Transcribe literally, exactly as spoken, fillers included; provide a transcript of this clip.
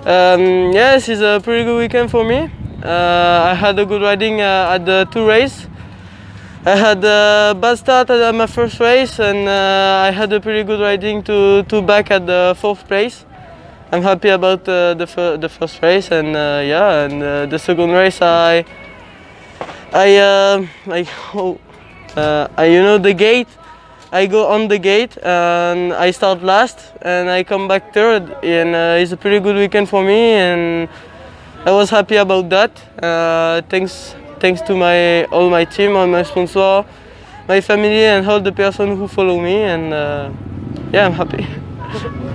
Um, yes, it's a pretty good weekend for me. Uh, I had a good riding uh, at the two races. I had a bad start at my first race, and uh, I had a pretty good riding to, to back at the fourth place. I'm happy about uh, the, fir the first race, and uh, yeah, and uh, the second race I, I, uh, I, oh, uh, I, you know, the gate. I go on the gate and I start last, and I come back third, and uh, it's a pretty good weekend for me, and I was happy about that. Uh, thanks, thanks to my all my team, all my sponsors, my family, and all the person who follow me, and uh, yeah, I'm happy.